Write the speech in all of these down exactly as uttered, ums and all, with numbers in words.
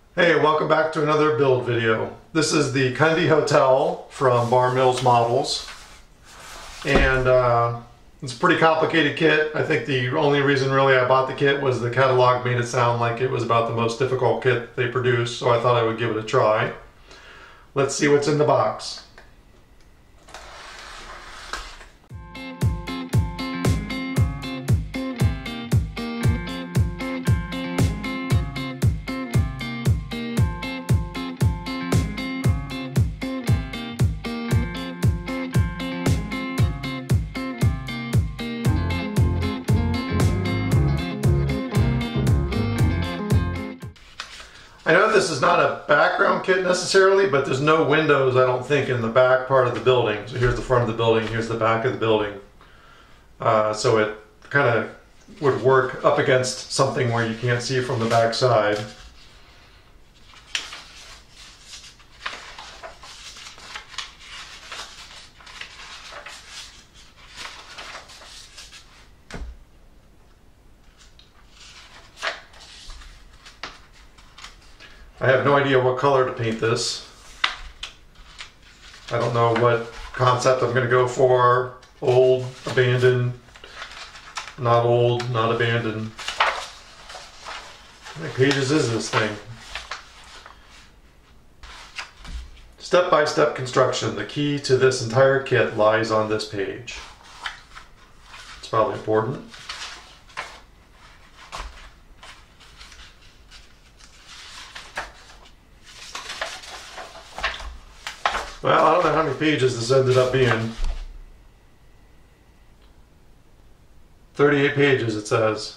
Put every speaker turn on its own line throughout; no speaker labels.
Hey, welcome back to another build video. This is the Cundy Hotel from Bar Mills Models, and uh, it's a pretty complicated kit. I think the only reason really I bought the kit was the catalog made it sound like it was about the most difficult kit they produced, so I thought I would give it a try. Let's see what's in the box. I know this is not a background kit necessarily, but there's no windows, I don't think, in the back part of the building. So here's the front of the building, here's the back of the building. Uh, so it kind of would work up against something where you can't see from the back side. I have no idea what color to paint this. I don't know what concept I'm going to go for. Old, abandoned, not old, not abandoned. How many pages is this thing? Step-by-step construction. The key to this entire kit lies on this page. It's probably important. Well, I don't know how many pages this ended up being. thirty-eight pages, it says.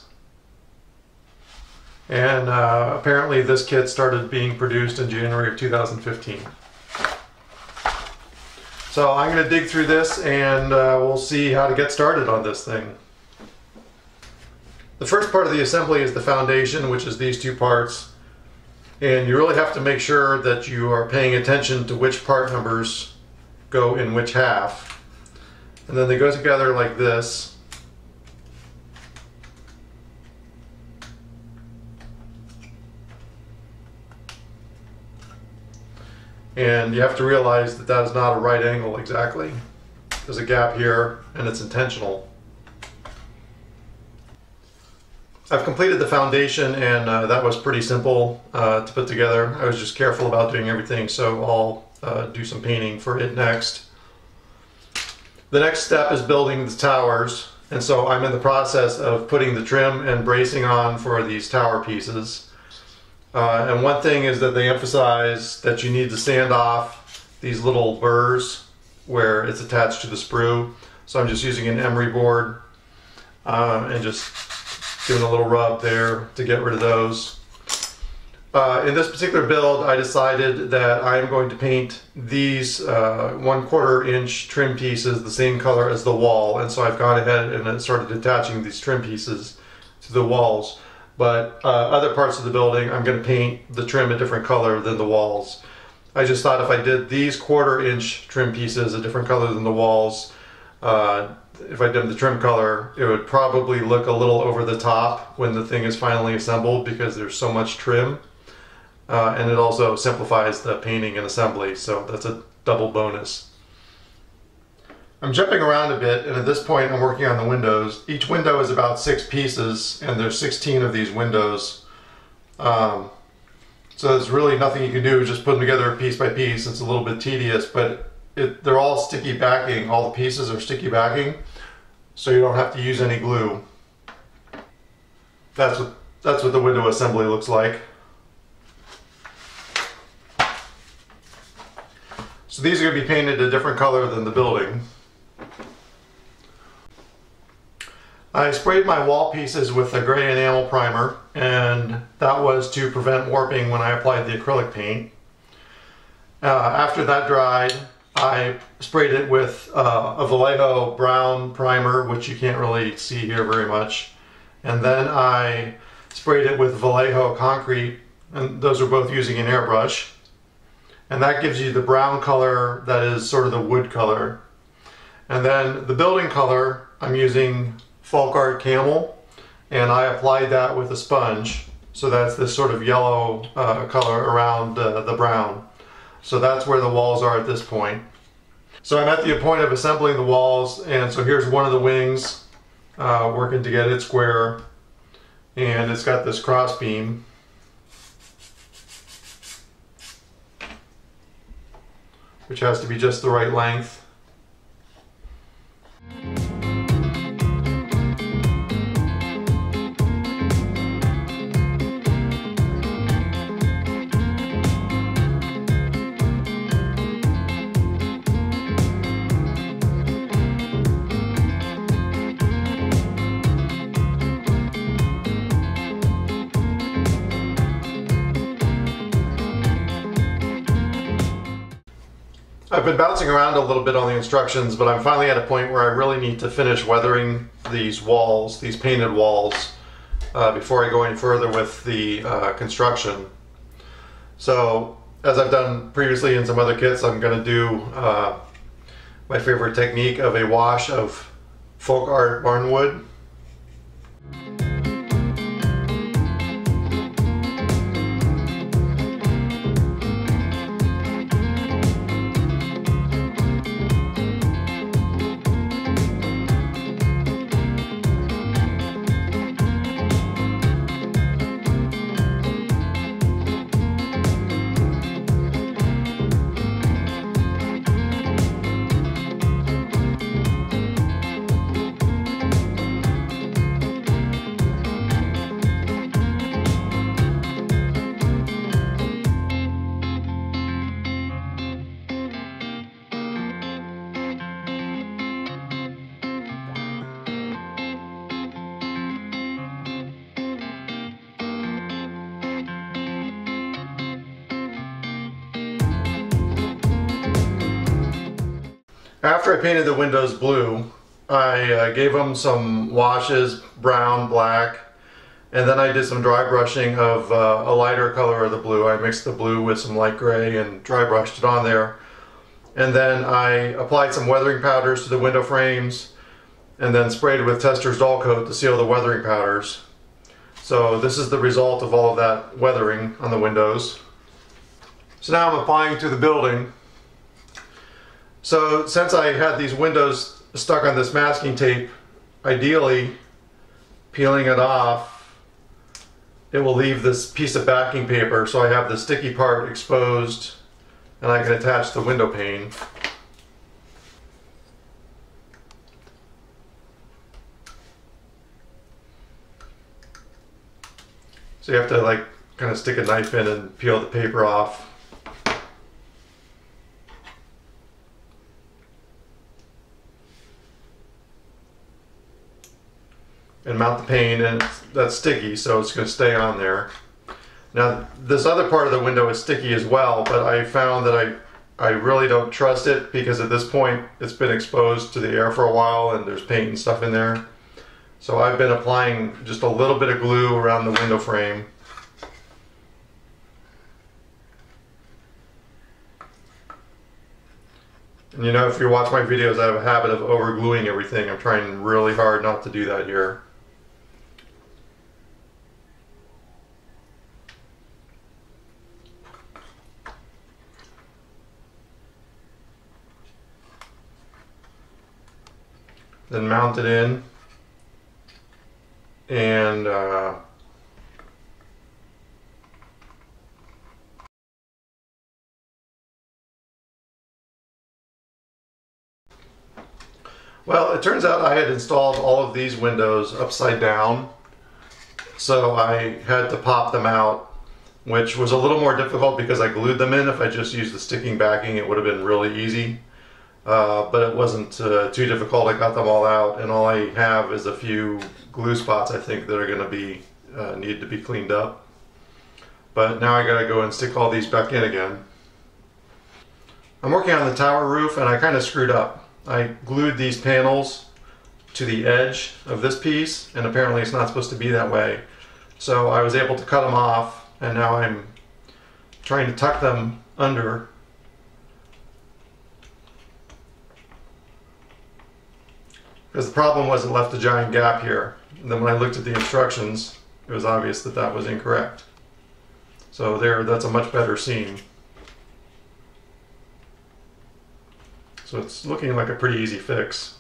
And uh, apparently this kit started being produced in January of two thousand fifteen. So I'm going to dig through this and uh, we'll see how to get started on this thing. The first part of the assembly is the foundation, which is these two parts. And you really have to make sure that you are paying attention to which part numbers go in which half. And then they go together like this. And you have to realize that that is not a right angle exactly. There's a gap here and it's intentional. I've completed the foundation and uh, that was pretty simple uh, to put together. I was just careful about doing everything, so I'll uh, do some painting for it next. The next step is building the towers, and so I'm in the process of putting the trim and bracing on for these tower pieces. Uh, and one thing is that they emphasize that you need to sand off these little burrs where it's attached to the sprue. So I'm just using an emery board uh, and just doing a little rub there to get rid of those. Uh, in this particular build, I decided that I am going to paint these uh, one quarter inch trim pieces the same color as the wall, and so I've gone ahead and started attaching these trim pieces to the walls. But uh, other parts of the building, I'm going to paint the trim a different color than the walls. I just thought if I did these quarter inch trim pieces a different color than the walls, uh, if I did the trim color, it would probably look a little over the top when the thing is finally assembled because there's so much trim. Uh, and it also simplifies the painting and assembly, so that's a double bonus. I'm jumping around a bit, and at this point I'm working on the windows. Each window is about six pieces, and there's sixteen of these windows. Um, so there's really nothing you can do, just put them together piece by piece. It's a little bit tedious, but It, they're all sticky backing. All the pieces are sticky backing, so you don't have to use any glue. That's what that's what the window assembly looks like. So these are going to be painted a different color than the building. I sprayed my wall pieces with a gray enamel primer, and that was to prevent warping when I applied the acrylic paint. Uh, after that dried, I sprayed it with uh, a Vallejo brown primer, which you can't really see here very much. And then I sprayed it with Vallejo concrete, and those are both using an airbrush. And that gives you the brown color that is sort of the wood color. And then the building color, I'm using Folk Art Camel, and I applied that with a sponge. So that's this sort of yellow uh, color around uh, the brown. So that's where the walls are at this point. So I'm at the point of assembling the walls, and so here's one of the wings uh, working to get it square, and it's got this cross beam. Which has to be just the right length. I've been bouncing around a little bit on the instructions, but I'm finally at a point where I really need to finish weathering these walls, these painted walls, uh, before I go any further with the uh, construction. So, as I've done previously in some other kits, I'm going to do uh, my favorite technique of a wash of folk art barnwood. After I painted the windows blue, I uh, gave them some washes, brown, black, and then I did some dry brushing of uh, a lighter color of the blue. I mixed the blue with some light gray and dry brushed it on there. And then I applied some weathering powders to the window frames and then sprayed with Tester's Dull Coat to seal the weathering powders. So this is the result of all of that weathering on the windows. So now I'm applying to the building. So since I had these windows stuck on this masking tape, ideally peeling it off, it will leave this piece of backing paper, so I have the sticky part exposed and I can attach the window pane. So you have to like kind of stick a knife in and peel the paper off. And mount the pane, and it's, that's sticky, so it's going to stay on there. Now this other part of the window is sticky as well, but I found that I I really don't trust it because at this point it's been exposed to the air for a while and there's paint and stuff in there. So I've been applying just a little bit of glue around the window frame. And you know, if you watch my videos, I have a habit of over gluing everything. I'm trying really hard not to do that here. Then mount it in, and uh, well, it turns out I had installed all of these windows upside down, so I had to pop them out, which was a little more difficult because I glued them in. If I just used the sticking backing, it would have been really easy. Uh, but it wasn't uh, too difficult. I got them all out, and all I have is a few glue spots I think that are going to be uh, need to be cleaned up. But now I got to go and stick all these back in again. I'm working on the tower roof, and I kind of screwed up. I glued these panels to the edge of this piece, and apparently it's not supposed to be that way. So I was able to cut them off, and now I'm trying to tuck them under. Because the problem was it left a giant gap here. And then when I looked at the instructions, it was obvious that that was incorrect. So there, that's a much better seam. So it's looking like a pretty easy fix.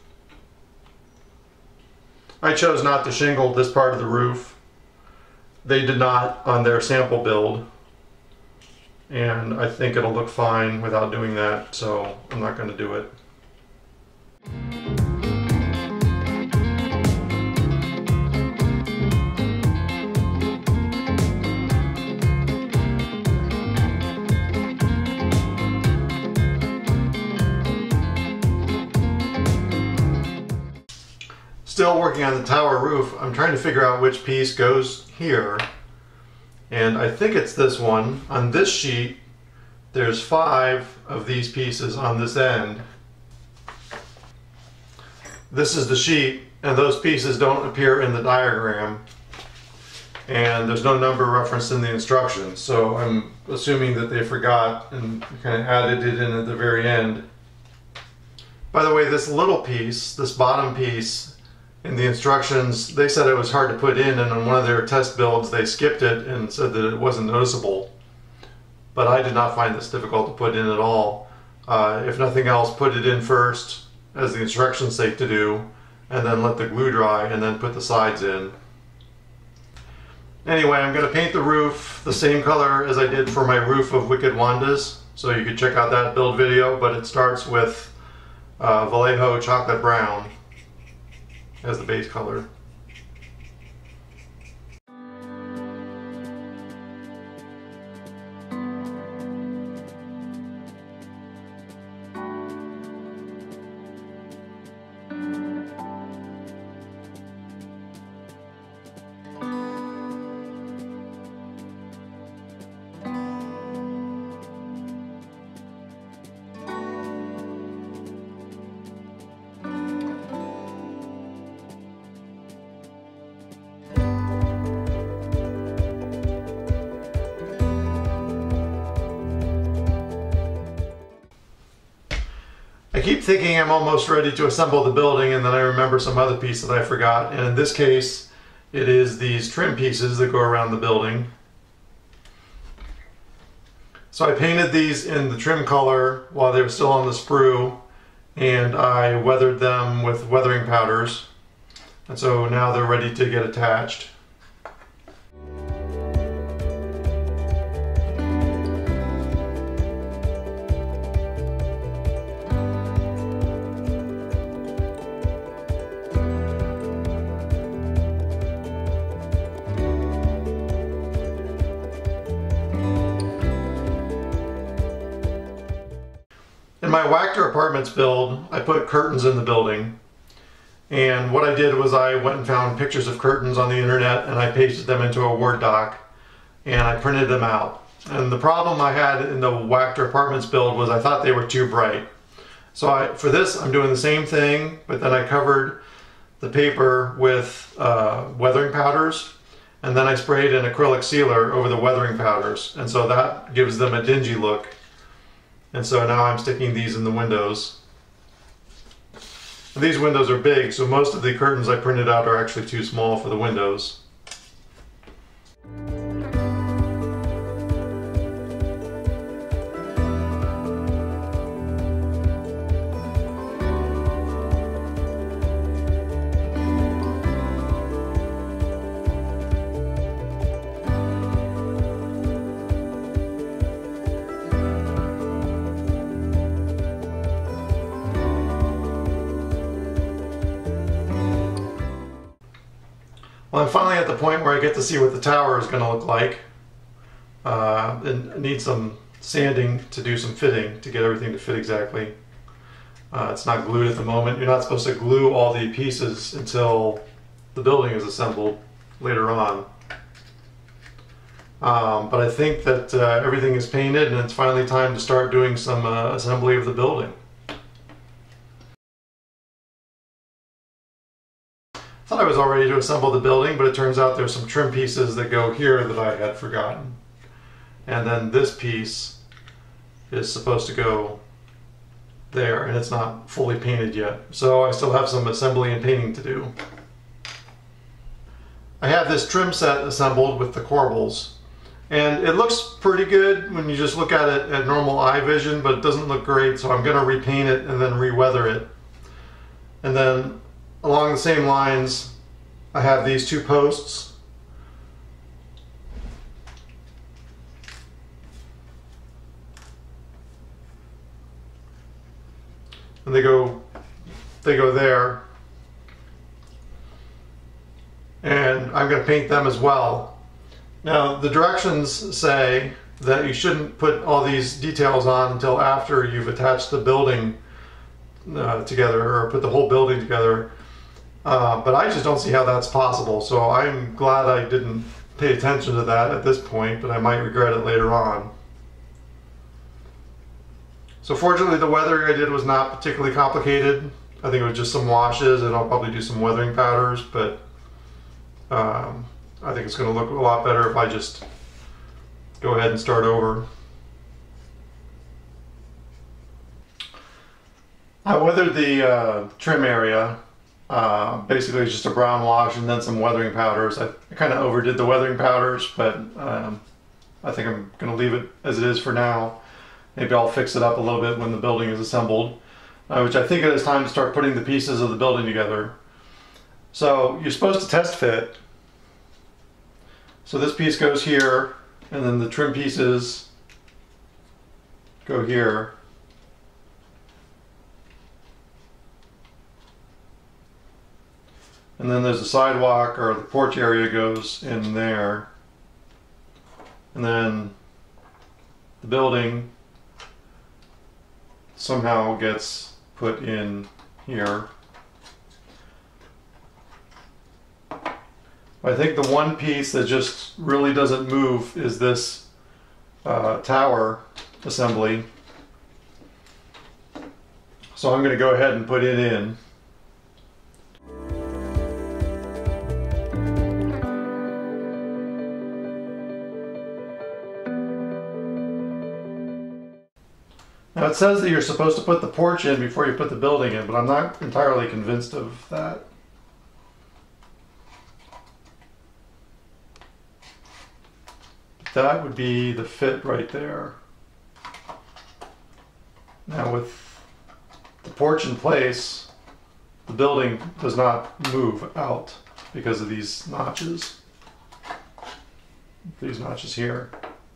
I chose not to shingle this part of the roof. They did not on their sample build, and I think it'll look fine without doing that, so I'm not going to do it. Still working on the tower roof. I'm trying to figure out which piece goes here, and I think it's this one. On this sheet there's five of these pieces on this end. This is the sheet, and those pieces don't appear in the diagram, and there's no number referenced in the instructions, so I'm assuming that they forgot and kind of added it in at the very end. By the way, this little piece, this bottom piece, in the instructions, they said it was hard to put in, and on one of their test builds they skipped it and said that it wasn't noticeable. But I did not find this difficult to put in at all. Uh, if nothing else, put it in first, as the instructions say to do, and then let the glue dry, and then put the sides in. Anyway, I'm going to paint the roof the same color as I did for my roof of Wicked Wandas, so you can check out that build video, but it starts with uh, Vallejo Chocolate Brown as the base color. I keep thinking I'm almost ready to assemble the building, and then I remember some other piece that I forgot, and in this case it is these trim pieces that go around the building. So I painted these in the trim color while they were still on the sprue, and I weathered them with weathering powders, and so now they're ready to get attached. In my Wachter Apartments build, I put curtains in the building, and what I did was I went and found pictures of curtains on the internet, and I pasted them into a Word doc, and I printed them out. And the problem I had in the Wachter Apartments build was I thought they were too bright. So I, for this, I'm doing the same thing, but then I covered the paper with uh, weathering powders, and then I sprayed an acrylic sealer over the weathering powders, and so that gives them a dingy look. And so now I'm sticking these in the windows. And these windows are big, so most of the curtains I printed out are actually too small for the windows. Well, I'm finally at the point where I get to see what the tower is going to look like. Uh, it needs some sanding to do some fitting to get everything to fit exactly. Uh, it's not glued at the moment. You're not supposed to glue all the pieces until the building is assembled later on. Um, but I think that uh, everything is painted, and it's finally time to start doing some uh, assembly of the building. I thought I was all ready to assemble the building, but it turns out there's some trim pieces that go here that I had forgotten. And then this piece is supposed to go there, and it's not fully painted yet. So I still have some assembly and painting to do. I have this trim set assembled with the corbels, and it looks pretty good when you just look at it at normal eye vision, but it doesn't look great, so I'm going to repaint it and then re-weather it. And then along the same lines, I have these two posts. And they go they go there. And I'm going to paint them as well. Now, the directions say that you shouldn't put all these details on until after you've attached the building uh, together, or put the whole building together. Uh, but I just don't see how that's possible, so I'm glad I didn't pay attention to that at this point, but I might regret it later on. So fortunately, the weathering I did was not particularly complicated. I think it was just some washes, and I'll probably do some weathering powders, but um, I think it's going to look a lot better if I just go ahead and start over. I weathered the uh, trim area. Uh, basically just a brown wash and then some weathering powders. I, I kind of overdid the weathering powders, but um, I think I'm going to leave it as it is for now. Maybe I'll fix it up a little bit when the building is assembled, uh, which I think it is time to start putting the pieces of the building together. So you're supposed to test fit. So this piece goes here, and then the trim pieces go here. And then there's a sidewalk, or the porch area goes in there. And then the building somehow gets put in here. I think the one piece that just really doesn't move is this uh, tower assembly. So I'm going to go ahead and put it in. Now it says that you're supposed to put the porch in before you put the building in, but I'm not entirely convinced of that. That would be the fit right there. Now with the porch in place, the building does not move out because of these notches. These notches here.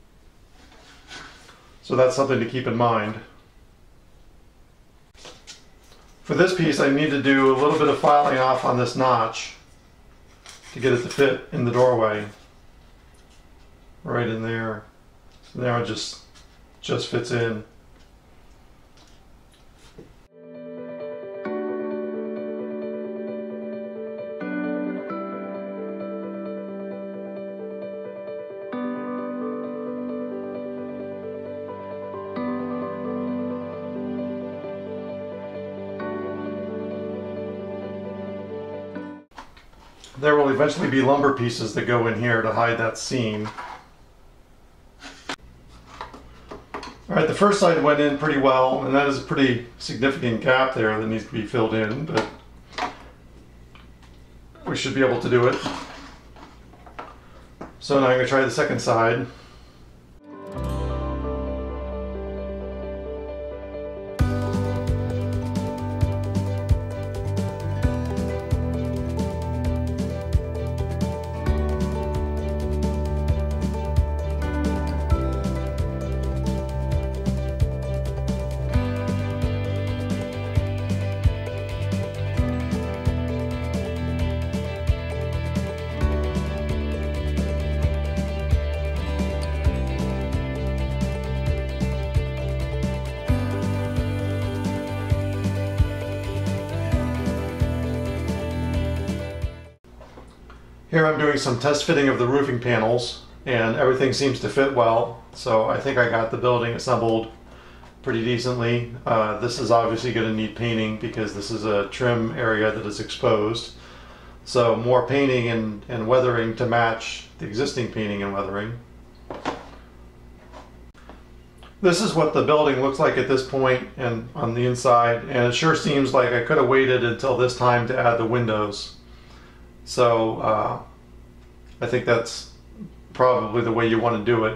So that's something to keep in mind. For this piece, I need to do a little bit of filing off on this notch to get it to fit in the doorway. Right in there. So now it just, just fits in. There will eventually be lumber pieces that go in here to hide that seam. Alright, the first side went in pretty well, and that is a pretty significant gap there that needs to be filled in, but we should be able to do it. So now I'm going to try the second side. Here I'm doing some test fitting of the roofing panels, and everything seems to fit well, so I think I got the building assembled pretty decently. Uh, this is obviously going to need painting because this is a trim area that is exposed, so more painting and, and weathering to match the existing painting and weathering. This is what the building looks like at this point and on the inside, and it sure seems like I could have waited until this time to add the windows. So uh, I think that's probably the way you want to do it.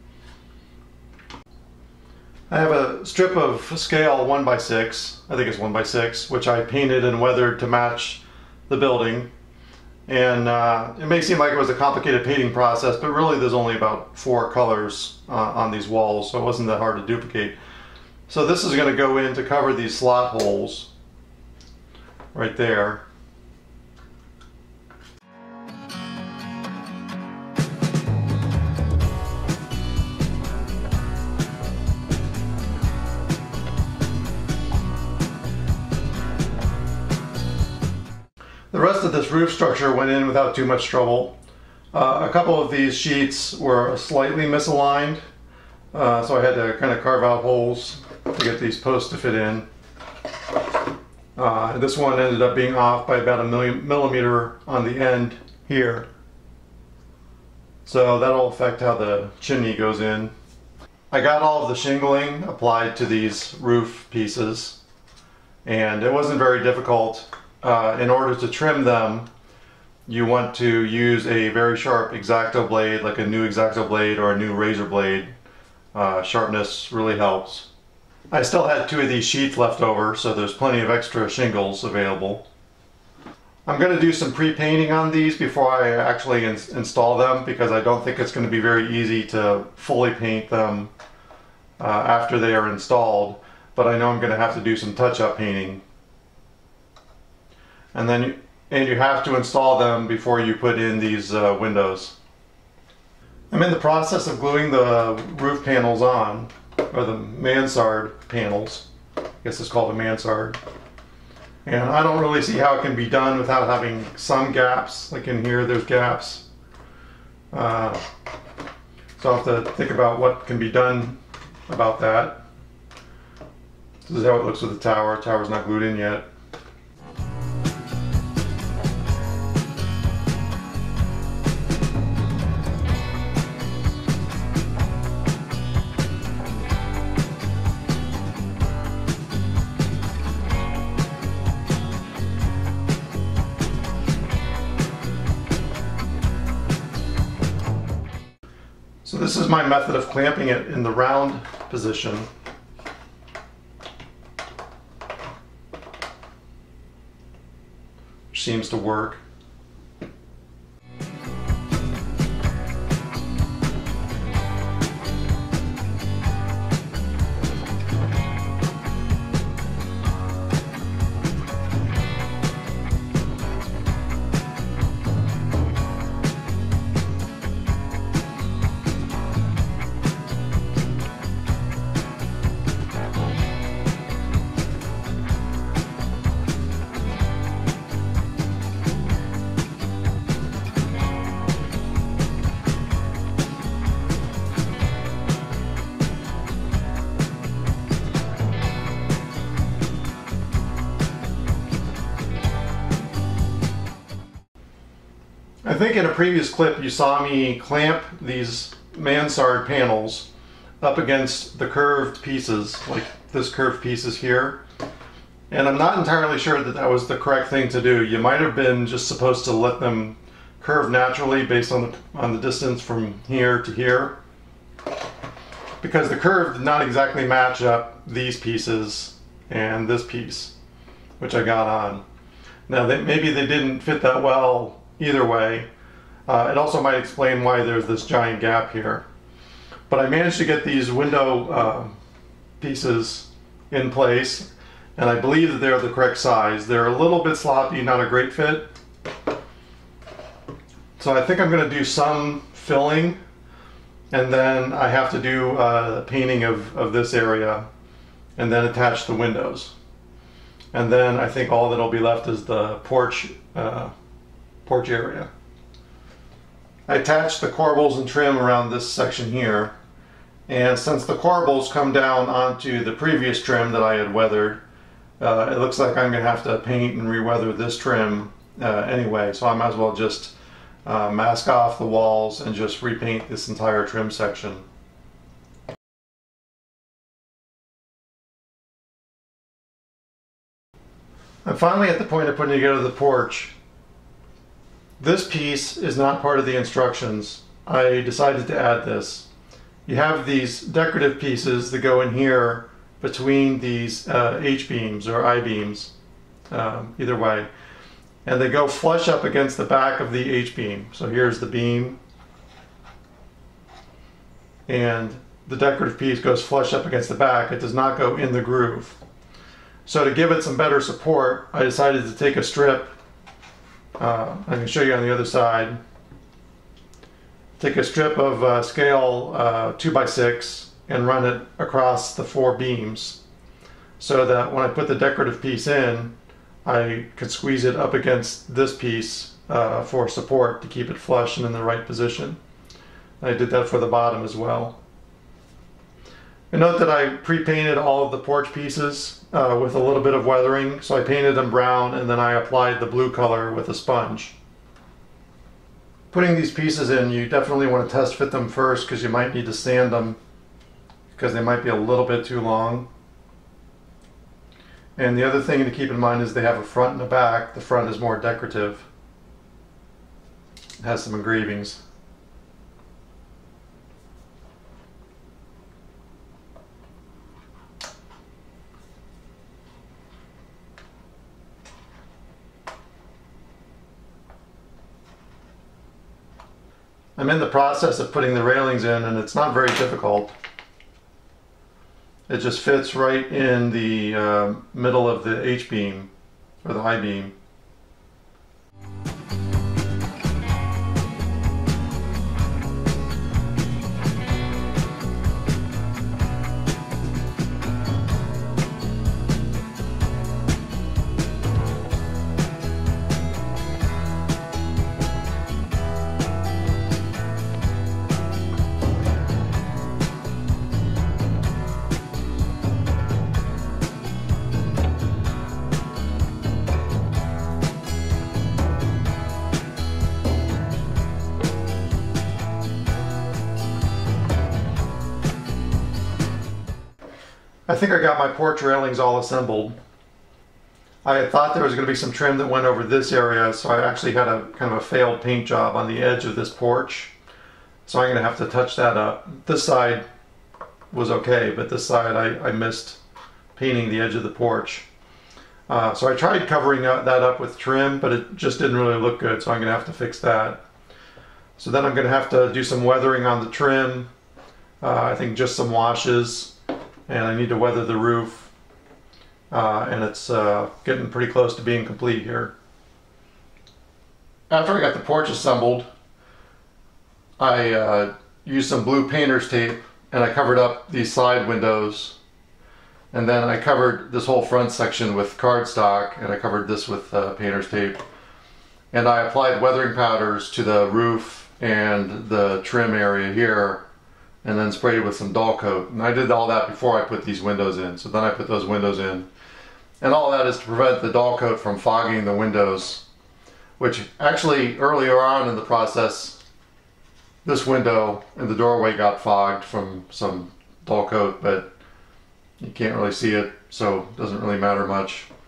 I have a strip of scale one by six, I think it's one by six, which I painted and weathered to match the building. And uh, it may seem like it was a complicated painting process, but really there's only about four colors uh, on these walls, so it wasn't that hard to duplicate. So this is going to go in to cover these slot holes right there. The rest of this roof structure went in without too much trouble. Uh, a couple of these sheets were slightly misaligned, uh, so I had to kind of carve out holes to get these posts to fit in. Uh, this one ended up being off by about a million millimeter on the end here. So that'll affect how the chimney goes in. I got all of the shingling applied to these roof pieces, and it wasn't very difficult. Uh, in order to trim them, you want to use a very sharp X-Acto blade, like a new X-Acto blade or a new razor blade. Uh, sharpness really helps. I still had two of these sheets left over, so there's plenty of extra shingles available. I'm going to do some pre-painting on these before I actually in install them, because I don't think it's going to be very easy to fully paint them uh, after they are installed, but I know I'm going to have to do some touch-up painting. And then you, and you have to install them before you put in these uh, windows. I'm in the process of gluing the roof panels on, or the mansard panels. I guess it's called a mansard. And I don't really see how it can be done without having some gaps. Like in here, there's gaps. Uh, so I'll have to think about what can be done about that. This is how it looks with the tower. The tower's not glued in yet. So this is my method of clamping it in the round position. Which seems to work. I think in a previous clip you saw me clamp these mansard panels up against the curved pieces, like this curved piece is here. And I'm not entirely sure that that was the correct thing to do. You might have been just supposed to let them curve naturally based on the, on the distance from here to here. Because the curve did not exactly match up these pieces and this piece, which I got on. Now they, maybe they didn't fit that well either way. Uh, it also might explain why there's this giant gap here. But I managed to get these window uh, pieces in place, and I believe that they're the correct size. They're a little bit sloppy, not a great fit. So I think I'm going to do some filling, and then I have to do uh, painting of, of this area, and then attach the windows. And then I think all that'll be left is the porch uh, porch area. I attached the corbels and trim around this section here, and since the corbels come down onto the previous trim that I had weathered, uh, it looks like I'm going to have to paint and re-weather this trim uh, anyway, so I might as well just uh, mask off the walls and just repaint this entire trim section. I'm finally at the point of putting together the porch. This piece is not part of the instructions. I decided to add this. You have these decorative pieces that go in here between these uh, H-beams or I-beams, um, either way. And they go flush up against the back of the H-beam. So here's the beam. And the decorative piece goes flush up against the back. It does not go in the groove. So to give it some better support, I decided to take a strip. Uh, I can show you on the other side. Take a strip of uh, scale uh, two by six and run it across the four beams so that when I put the decorative piece in, I could squeeze it up against this piece uh, for support to keep it flush and in the right position. I did that for the bottom as well. And note that I pre-painted all of the porch pieces uh, with a little bit of weathering, so I painted them brown and then I applied the blue color with a sponge. Putting these pieces in, you definitely want to test fit them first because you might need to sand them because they might be a little bit too long. And the other thing to keep in mind is they have a front and a back. The front is more decorative. It has some engravings. I'm in the process of putting the railings in, and it's not very difficult. It just fits right in the uh, middle of the H-beam, or the I-beam. I think I got my porch railings all assembled. I had thought there was going to be some trim that went over this area, so I actually had a kind of a failed paint job on the edge of this porch. So I'm going to have to touch that up. This side was okay, but this side I, I missed painting the edge of the porch. Uh, so I tried covering that up with trim, but it just didn't really look good, so I'm going to have to fix that. So then I'm going to have to do some weathering on the trim. Uh, I think just some washes. And I need to weather the roof, uh, and it's uh, getting pretty close to being complete here. After I got the porch assembled, I uh, used some blue painter's tape and I covered up these side windows, and then I covered this whole front section with cardstock, and I covered this with uh, painter's tape, and I applied weathering powders to the roof and the trim area here, and then sprayed it with some dull coat. And I did all that before I put these windows in. So then I put those windows in. And all that is to prevent the dull coat from fogging the windows, which actually earlier on in the process, this window in the doorway got fogged from some dull coat, but you can't really see it, so it doesn't really matter much.